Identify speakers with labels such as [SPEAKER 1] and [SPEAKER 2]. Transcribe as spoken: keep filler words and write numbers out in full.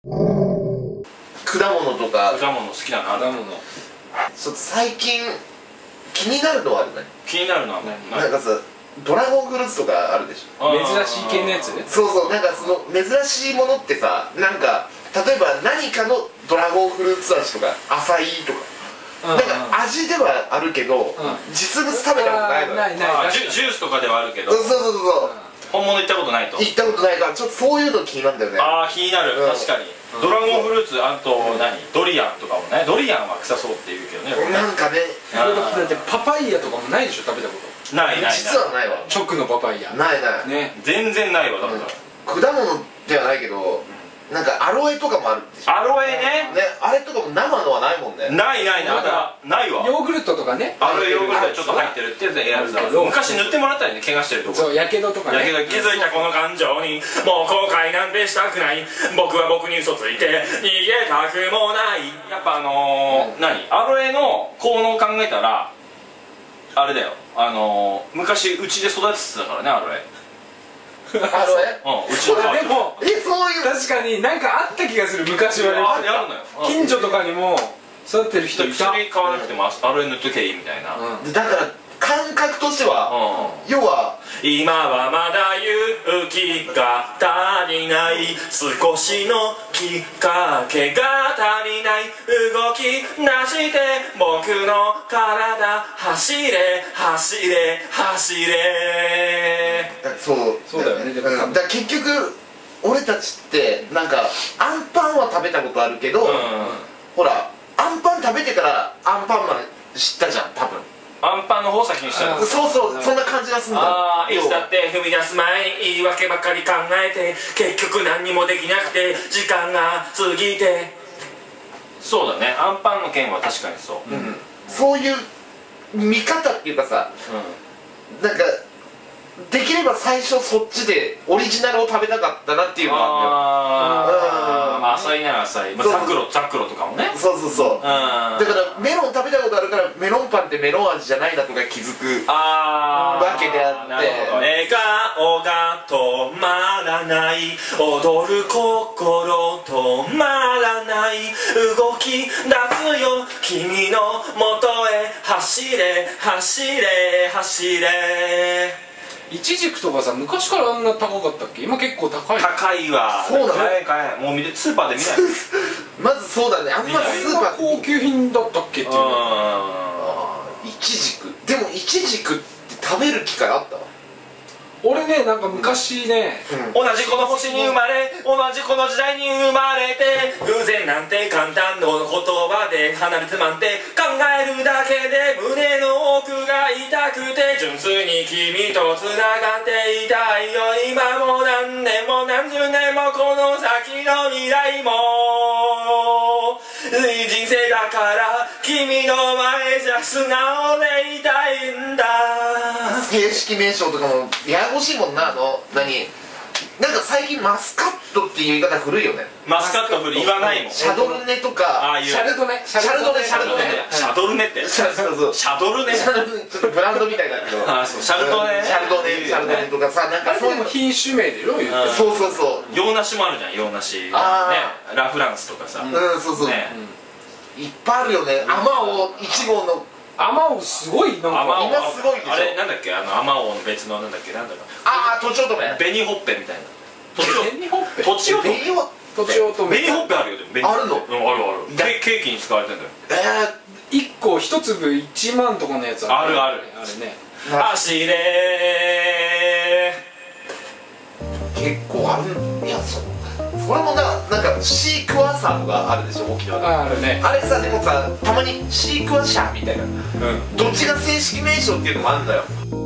[SPEAKER 1] 果物とか
[SPEAKER 2] 果物好きだな。
[SPEAKER 3] 果物
[SPEAKER 1] ちょっと最近気になるのはあるね。
[SPEAKER 2] 気になるのはね。
[SPEAKER 1] なんかさ、ドラゴンフルーツとかあるでしょ。
[SPEAKER 3] 珍しい系のやつ。
[SPEAKER 1] そうそう、なんかその珍しいものってさ、なんか例えば何かのドラゴンフルーツ味とかアサイーとか、なんか味ではあるけど実物食べたことないのよ。
[SPEAKER 3] ないない。
[SPEAKER 2] ジュジュースとかではあるけど、
[SPEAKER 1] そうそうそうそう、
[SPEAKER 2] 本物行ったことないと。
[SPEAKER 1] 行ったことないからちょっとそういうの気になるんだよね。
[SPEAKER 2] ああ、気になる。
[SPEAKER 1] うん
[SPEAKER 2] 確かにドラゴンフルーツ、あと何、ドリアンとかもね。ドリアンは臭そうって言うけどね。
[SPEAKER 1] なんかね、
[SPEAKER 3] だってパパイヤとかもないでしょ、食べたこと。
[SPEAKER 2] ないないない。
[SPEAKER 1] 実はないわ。
[SPEAKER 3] 直のパパイヤ
[SPEAKER 1] ないない
[SPEAKER 3] ね。
[SPEAKER 2] 全然ないわ。だから
[SPEAKER 1] 果物ではないけど、なんかアロエとかもあるでしょ。
[SPEAKER 2] アロエね。
[SPEAKER 1] ね、あれとかも生のはないもんね。
[SPEAKER 2] ないないない。ないわ。
[SPEAKER 3] ヨーグルトとかね。
[SPEAKER 2] アロエヨーグルトちょっと入ってるってやつだ。昔塗ってもらったりね、怪我してるとこ。
[SPEAKER 3] そう、やけどとかね。
[SPEAKER 2] やけど気づいたこの感情にもう後悔なんてしたくない、僕は僕に嘘ついて逃げたくもない。やっぱあの何、アロエの効能を考えたらあれだよ、あの昔うちで育ててたからね、アロエ。
[SPEAKER 1] アロエ、
[SPEAKER 2] うん、うちの
[SPEAKER 3] でも
[SPEAKER 1] え、そういう、
[SPEAKER 3] 確かになんかあった気がする、昔はね。
[SPEAKER 2] あれあるのよ。
[SPEAKER 3] 近所とかにも育てる人いた。
[SPEAKER 2] 薬買わなくてもアロエ塗っとけばいいみたいな。
[SPEAKER 1] だから感覚としては、要は
[SPEAKER 2] 今はまだ勇気が足りない、少しのきっかけが足りない、動き出して僕の体走れ走れ走れ。
[SPEAKER 1] そう
[SPEAKER 3] そうだよね。でも
[SPEAKER 1] だから結局俺たちってなんかアンパンは食べたことあるけど、ほらアンパン食べてからアンパンマン知ったじゃん、多分。
[SPEAKER 2] アンパンの方先にしたの。
[SPEAKER 1] そうそう、そんな感じがするんだ。
[SPEAKER 2] ああ、いつだって踏み出す前に言い訳ばかり考えて結局何にもできなくて時間が過ぎて。そうだね、アンパンの件は確かにそう、うん、
[SPEAKER 1] そういう見方っていうかさ、うん、なんかできれば最初そっちでオリジナルを食べたかったなっていうのがあるんだよ。
[SPEAKER 2] ああ、浅いなら浅い、まあ、ザクロザクロとかもね。そうそうそう、だからメロン食べたことあるからメロンパンってメロン味じゃないなとか気づくわけであって、笑顔が止まらない、踊る心止まらない、動き出すよ君の元へ走れ走れ走れ。
[SPEAKER 3] イチジクとかさ、昔からあんな高かったっけ？今結構高い。
[SPEAKER 2] 高いわ。そうだね。もうスーパーで見ないまずそうだね、あんまスーパー
[SPEAKER 3] 高級品だったっけっていうの。
[SPEAKER 1] イチジクでもイチジクって食べる機会あった？
[SPEAKER 3] 俺ね、なんか昔ね、
[SPEAKER 2] 同じこの星に生まれ同じこの時代に生まれて、偶然なんて簡単な言葉で離れてまんて、考えるだけで胸の奥が痛くて、純粋に君とつながっていたいよ。今も何年も何十年もこの先の未来も人生だから君の前じゃ素直でいたいんだ。正式名称とかもややこしいもんな。あの何なんか最近マスカットっていう言い方古いよね。マスカット古い、言わないもん。シャドルネとか
[SPEAKER 3] シャルドネ
[SPEAKER 2] シャルドネシャルドネシャドルネってシャドルネ
[SPEAKER 1] ちょっとブランドみたいだけど、
[SPEAKER 2] シャルドネ
[SPEAKER 1] シャルドネシャルドネとかさ、なんか
[SPEAKER 3] そういう品種名でよ言って。
[SPEAKER 1] そうそうそう、
[SPEAKER 2] 洋梨もあるじゃん、洋梨ね、ラ・フランスとかさ、うん
[SPEAKER 1] そうそう、いっぱいあるよね。あまおういち号の
[SPEAKER 3] あまおうすごい、なんか
[SPEAKER 1] 今すごいでしょ。
[SPEAKER 2] あれなんだっけ、あのあまおうの別のなんだっけ、なんだか、
[SPEAKER 1] ああとちおとめ、
[SPEAKER 2] 紅ほっぺみたいな。
[SPEAKER 3] 紅ほっぺ、
[SPEAKER 2] とちおとめ、
[SPEAKER 3] とちおとめ、
[SPEAKER 2] 紅ほっぺあるよ。
[SPEAKER 1] あるの？
[SPEAKER 2] うん、あるある。ケーキに使われてんだよ。
[SPEAKER 3] ええ、いっこ一粒いちまんとかのやつ
[SPEAKER 2] あるある。
[SPEAKER 3] あれね、
[SPEAKER 2] 走れ
[SPEAKER 1] 結構ある。いや、そうそれもな、なんかシークワーサーとかあるでしょ、沖縄で。
[SPEAKER 3] あるね。
[SPEAKER 1] あれさ、でもさ、たまにシークワーシャーみたいな、どっちが正式名称っていうのもあるんだよ。